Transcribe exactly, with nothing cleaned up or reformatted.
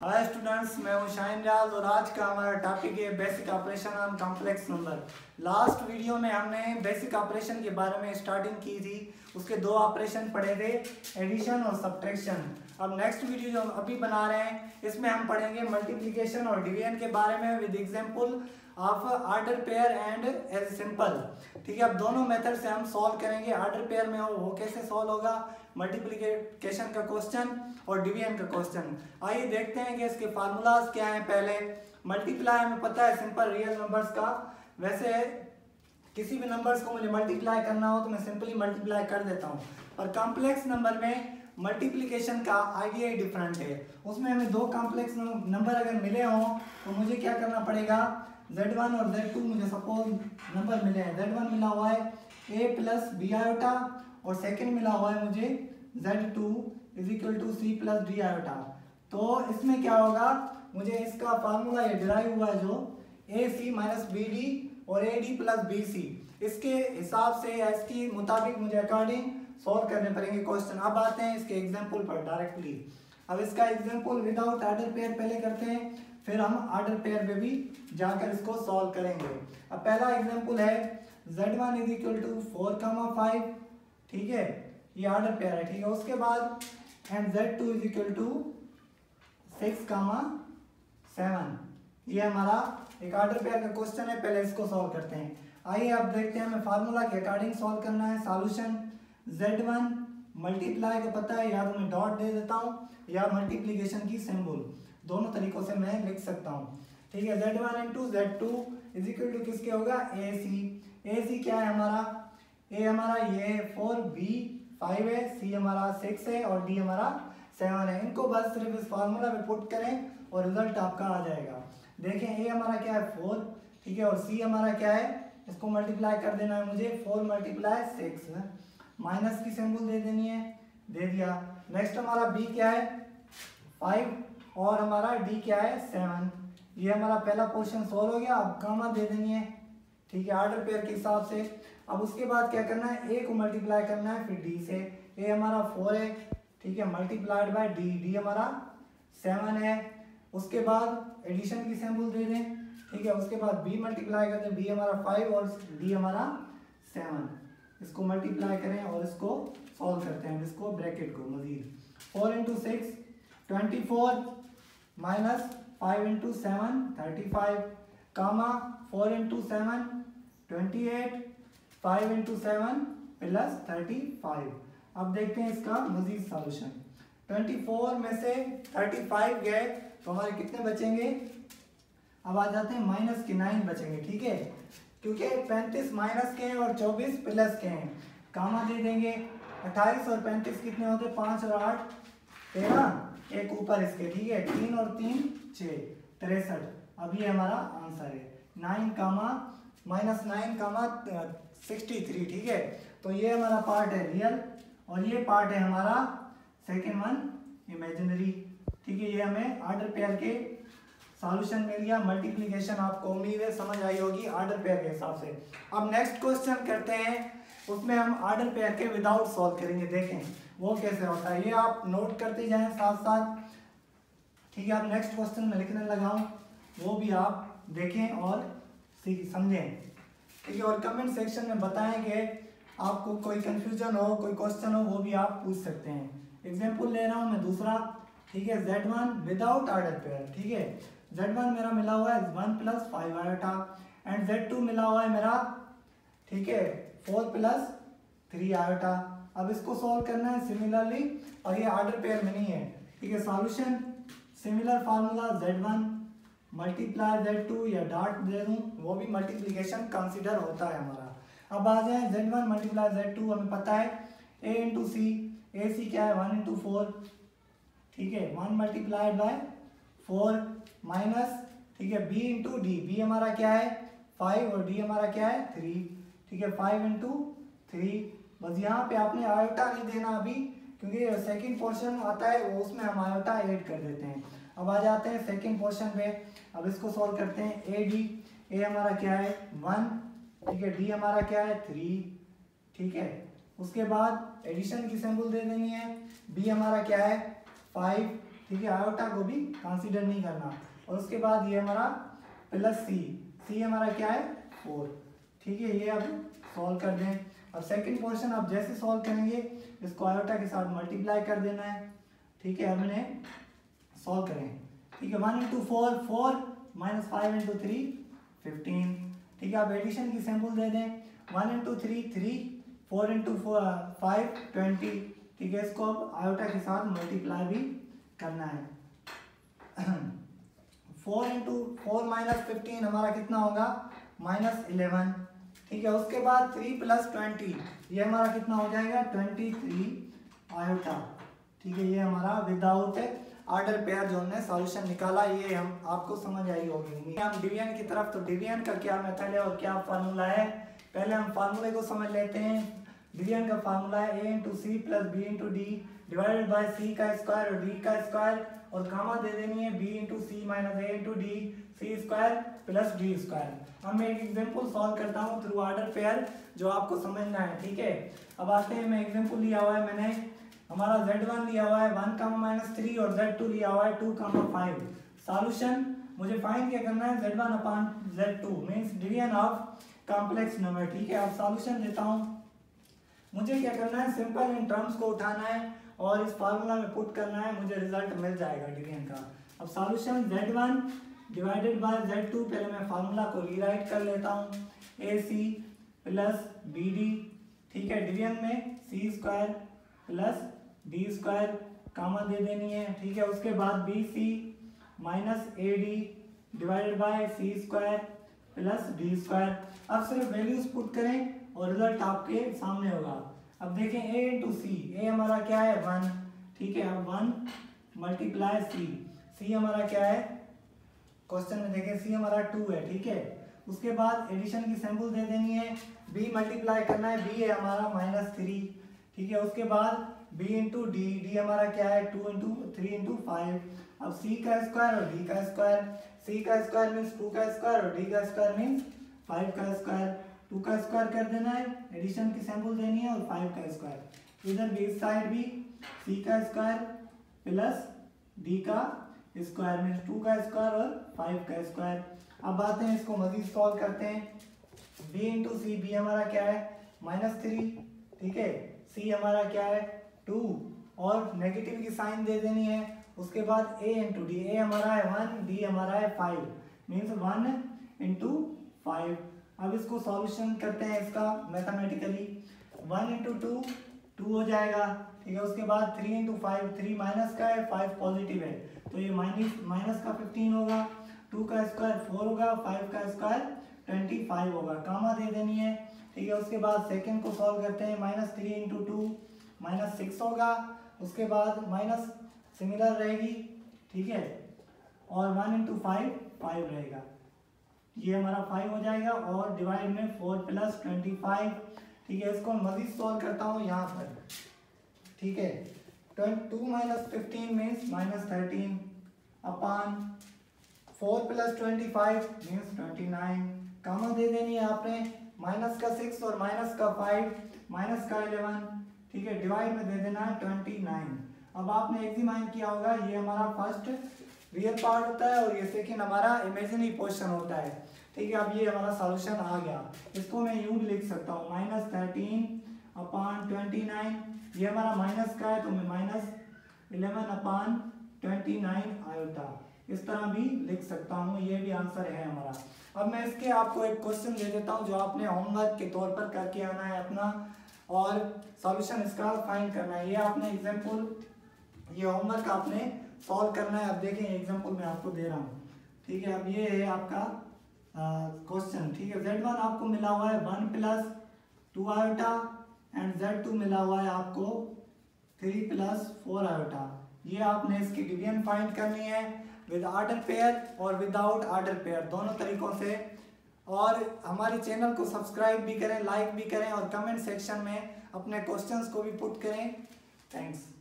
Hi students, मैं हूं शाहीन रियाज और आज का हमारा टॉपिक है basic operation on complex number. Last video में हमने बेसिक ऑपरेशन के बारे में स्टार्टिंग की थी, उसके दो ऑपरेशन पढ़े थे, एडिशन और सब्ट्रैक्शन। अब नेक्स्ट वीडियो जो हम अभी बना रहे हैं इसमें हम पढ़ेंगे मल्टीप्लिकेशन और डिवीजन के बारे में with example of order pair and as simple. ठीक है, अब दोनों मेथड से हम सॉल्व करेंगे। ऑर्डर पेयर में हो वो कैसे सॉल्व होगा, मल्टीप्लिकेशन का क्वेश्चन और डिवीजन का क्वेश्चन। आइए देखते हैं कि इसके फार्मूलाज क्या हैं। पहले मल्टीप्लाई हमें पता है सिंपल रियल नंबर्स का, वैसे किसी भी नंबर्स को मुझे मल्टीप्लाई करना हो तो मैं सिंपली मल्टीप्लाई कर देता हूँ, और कॉम्प्लेक्स नंबर में मल्टीप्लिकेशन का आइडिया ही डिफरेंट है। उसमें हमें दो कॉम्प्लेक्स नंबर अगर मिले हों तो मुझे क्या करना पड़ेगा, जेड वन और जेड टू मुझे सपोज नंबर मिले हैं। जेड वन मिला हुआ है ए प्लस बी आयोटा और सेकेंड मिला हुआ है मुझे Z two is equal to C plus D iota. तो इसमें क्या होगा, मुझे इसका फार्मूला ये डिराइव हुआ है जो A C minus B D और A D plus B C, इसके हिसाब से या इसके मुताबिक मुझे अकॉर्डिंग सॉल्व करने पड़ेंगे क्वेश्चन। अब आते हैं इसके एग्जाम्पल पर डायरेक्टली। अब इसका एग्जाम्पल विदाउट ऑर्डर पेयर पहले करते हैं, फिर हम ऑर्डर पेयर में भी जाकर इसको सॉल्व करेंगे। अब पहला एग्जाम्पल है Z one is equal to four comma five. ठीक है, ये ऑर्डर पेयर है। ठीक है, उसके बाद and Z two is equal to six comma seven. ये हमारा एक ऑर्डर पेयर का क्वेश्चन है, पहले इसको सॉल्व करते हैं। आइए अब देखते हैं, हमें फार्मूला के अकॉर्डिंग सॉल्व करना है। सॉल्यूशन जेड वन मल्टीप्लाई का पता है, या तो मैं डॉट दे देता हूँ या मल्टीप्लीकेशन की सिंबल, दोनों तरीकों से मैं लिख सकता हूँ। ठीक है, Z one into Z two is equal to किसके होगा, ए सी। ए सी क्या है हमारा, ए हमारा ये फोर, बी फाइव है, सी हमारा सिक्स है और डी हमारा सेवन है। इनको बस सिर्फ इस फार्मूला में पुट करें और रिजल्ट आपका आ जाएगा। देखें ए हमारा क्या है फोर, ठीक है, और सी हमारा क्या है, इसको मल्टीप्लाई कर देना है मुझे, फोर मल्टीप्लाई सिक्स, माइनस की सिंबल दे देनी है, दे दिया। नेक्स्ट हमारा बी क्या है फाइव और हमारा डी क्या है सेवन। ये हमारा पहला पोर्शन सॉल्व हो गया। अब गामा दे देनी है, ठीक है, ऑर्डर पेयर के हिसाब से। अब उसके बाद क्या करना है, ए को मल्टीप्लाई करना है फिर डी से। ए हमारा फोर है, ठीक है, मल्टीप्लाइड बाय डी, डी हमारा सेवन है। उसके बाद एडिशन की सिंबल दे दें, ठीक है। उसके बाद बी मल्टीप्लाई करते हैं, बी हमारा फाइव और डी हमारा सेवन। इसको मल्टीप्लाई करें और इसको सॉल्व करते हैं, इसको ब्रैकेट को मजीद। Four into six twenty four minus five into seven thirty five, comma four into seven twenty eight, five into seven plus thirty five. अब देखते हैं इसका मजीद सॉल्यूशन। ट्वेंटी फोर में से थर्टी फाइव गए तो हमारे कितने बचेंगे, अब आ जाते हैं माइनस के नाइन बचेंगे। ठीक है, क्योंकि पैंतीस माइनस के हैं और चौबीस प्लस के हैं, कामा दे देंगे। अट्ठाईस और पैंतीस कितने होते, पाँच और आठ तेरह, एक ऊपर इसके, ठीक है, तीन और तीन छः, तिरसठ। अब ये हमारा आंसर है nine comma minus nine comma sixty three. ठीक है, तो ये हमारा पार्ट है रियल और ये पार्ट है हमारा सेकेंड वन इमेजिनरी। ठीक है, ये हमें ऑर्डर पेयर के सॉल्यूशन मिल गया। मल्टीप्लिकेशन आपको उम्मीद है समझ आई होगी ऑर्डर पेयर के हिसाब से। अब नेक्स्ट क्वेश्चन करते हैं, उसमें हम ऑर्डर पेयर के विदाउट सॉल्व करेंगे, देखें वो कैसे होता है। ये आप नोट करते जाएं साथ साथ, ठीक है। आप नेक्स्ट क्वेश्चन में लिखने लगाऊं, वो भी आप देखें और समझें, ठीक है। और कमेंट सेक्शन में बताएं कि आपको कोई कंफ्यूजन हो, कोई क्वेश्चन हो, वो भी आप पूछ सकते हैं। एग्जाम्पल ले रहा हूँ मैं दूसरा, ठीक है, Z one without order pair. ठीक है, जेड वन मेरा मिला हुआ है one plus five iota and Z two मिला हुआ है मेरा, ठीक है, फोर प्लस थ्री आयोटा। अब इसको सॉल्व करना है सिमिलरली, और ये ऑर्डर पेयर में नहीं है। ठीक है, solution similar formula Z one multiply Z two, या डॉट दे दूँ वो भी मल्टीप्लिकेशन कंसिडर होता है हमारा। अब आ जाए Z one multiply Z two, हमें पता है ए इंटू सी, ए सी क्या है वन इंटू फोर, ठीक है, one multiplied by four minus, ठीक है, बी इंटू डी, बी हमारा क्या है फाइव और डी हमारा क्या है थ्री, ठीक है, फाइव इंटू थ्री। बस यहाँ पे आपने आयोटा नहीं देना अभी, क्योंकि सेकंड पोर्शन आता है वो, उसमें हम आयोटा ऐड कर देते हैं। अब आ जाते हैं सेकंड पोर्शन पे, अब इसको सॉल्व करते हैं। ए डी, ए हमारा क्या है वन, ठीक है, डी हमारा क्या है थ्री, ठीक है। उसके बाद एडिशन की सिंबल दे देनी है, बी हमारा क्या है फाइव, ठीक है, आयोटा को भी कंसीडर नहीं करना। और उसके बाद ये हमारा प्लस सी, सी हमारा क्या है फोर, ठीक है, ये अब सॉल्व कर दें। अब सेकंड पोर्शन आप जैसे सॉल्व करेंगे इसको आयोटा के साथ मल्टीप्लाई कर देना है, ठीक है। अब इन्हें सॉल्व करें, ठीक है, one into four four minus five into three fifteen, ठीक है। आप एडिशन की सैम्पल दे दें, one into three three, four into five twenty, ठीक है। इसको अब आयोटा के साथ मल्टीप्लाई भी करना है। Four into four minus fifteen हमारा कितना होगा माइनस इलेवन, ठीक है। उसके बाद थ्री प्लस ट्वेंटी ये हमारा कितना हो जाएगा ट्वेंटी थ्री आयोटा, ठीक है। ये हमारा विदाउट ऑर्डर पेयर जो हमने सॉल्यूशन निकाला, ये हम आपको समझ आई होगी। हम डिवीजन की तरफ, तो डिवीजन का क्या मेथड है और क्या फार्मूला है, पहले हम फार्मूले को समझ लेते हैं। डिवीजन का फार्मूला है A into C plus B into D divided by C का स्क्वायर और डी का स्क्वायर, और गामा दे देनी है B into C minus A into D C square plus D square. अब मैं एक एग्जाम्पल सॉल्व करता हूँ थ्रू ऑर्डर पेयर, जो आपको समझना है, ठीक है। अब आते हैं, मैं एग्जाम्पल लिया हुआ है मैंने, हमारा जेड वन लिया हुआ है वन कामा माइनस थ्री और जेड टू लिया हुआ है टू कामा फाइव। सॉल्यूशन मुझे फाइंड क्या करना है, Z one upon Z two means division of complex number, ठीक है। अब सॉल्यूशन देता हूँ, मुझे क्या करना है, सिंपल इन टर्म्स को उठाना है और इस फार्मूला में पुट करना है, मुझे रिजल्ट मिल जाएगा डिवीजन का। अब solution Z one divided by Z two, पहले मैं फार्मूला को रीराइट कर लेता हूँ, A C plus B D, ठीक है। डिवीजन में C square plus D square, comma दे देनी है, ठीक है। उसके बाद B C minus A D divided by C square plus D square. अब सिर्फ वैल्यूज पुट करें और रिजल्ट आपके सामने होगा। अब देखें ए इंटू सी, ए हमारा क्या है वन, ठीक है। अब वन मल्टीप्लाई सी, सी हमारा क्या है, क्वेश्चन में देखें सी हमारा टू है, ठीक है। उसके बाद एडिशन की सैंपल दे देनी है, बी मल्टीप्लाई करना है, बी है हमारा माइनस थ्री, ठीक है। उसके बाद बी इंटू डी, डी हमारा क्या है two into three into five. अब सी का स्क्वायर और डी का स्क्वायर, सी का स्क्वायर मीन्स टू का स्क्वायर और डी का स्क्वायर मीन्स फाइव का स्क्वायर, टू का स्क्वायर कर देना है, एडिशन की सैंपल देनी है और फाइव का स्क्वायर। इधर भी इस साइड भी सी का स्क्वायर प्लस डी का स्क्वायर मीन्स टू का स्क्वायर और फाइव का स्क्वायर। अब आते हैं इसको मजीद सॉल्व करते हैं, बी इंटू सी, बी हमारा क्या है माइनस थ्री, ठीक है। सी हमारा क्या है टू और नेगेटिव की साइन दे देनी है। उसके बाद ए इंटू डी, ए हमारा है वन, डी हमारा है five means one into five. अब इसको सॉल्यूशन करते हैं इसका mathematically, one into two two हो जाएगा, ठीक है। उसके बाद three into five, three minus का है फाइव पॉजिटिव है, तो ये माइनस माइनस का फिफ्टीन होगा, टू का स्क्वायर फोर होगा, फाइव का स्क्वायर ट्वेंटी फाइव होगा, कामा दे देनी है, ठीक है। उसके बाद सेकंड को सॉल्व करते हैं, minus three into two minus six होगा, उसके बाद माइनस सिमिलर रहेगी, ठीक है, और वन इंटू फाइव फाइव रहेगा, ये हमारा फाइव हो जाएगा, और डिवाइड में फोर प्लस ट्वेंटी फाइव, ठीक है। इसको मजीद सॉल्व करता हूँ यहाँ पर, ठीक है। Two minus fifteen means minus thirteen upon four plus twenty five means twenty nine, comma दे देनी है आपने, माइनस का सिक्स और माइनस का फाइव माइनस का इलेवन, ठीक है, डिवाइड में दे देना है ट्वेंटी नाइन। अब आपने एग्जामिन किया होगा, ये हमारा फर्स्ट रियल पार्ट होता है और ये सेकेंड हमारा इमेजिनरी पोर्शन होता है, ठीक है। अब ये हमारा सॉल्यूशन आ गया, इसको मैं यूं भी लिख सकता हूँ, minus thirteen upon twenty nine, ये हमारा माइनस का है तो मैं minus eleven upon twenty nine iota, इस तरह भी लिख सकता हूँ, ये भी आंसर है हमारा। अब मैं इसके आपको एक क्वेश्चन दे देता हूँ जो आपने होमवर्क के तौर पर करके आना है अपना, और सॉल्यूशन इसका फाइंड करना है। ये आपने एग्जाम्पल, ये होमवर्क आपने सॉल्व करना है। अब देखें एग्जाम्पल मैं आपको दे रहा हूँ, ठीक है। अब ये है आपका क्वेश्चन, ठीक है। जेड वन आपको मिला हुआ है one plus two iota and Z two मिला हुआ है आपको थ्री प्लस फोर आयोटा। ये आपने इसकी डिवीजन फाइंड करनी है विद ऑर्डर पेयर और विदाउट ऑर्डर पेयर, दोनों तरीकों से। और हमारे चैनल को सब्सक्राइब भी करें, लाइक भी करें और कमेंट सेक्शन में अपने क्वेश्चंस को भी पुट करें। थैंक्स।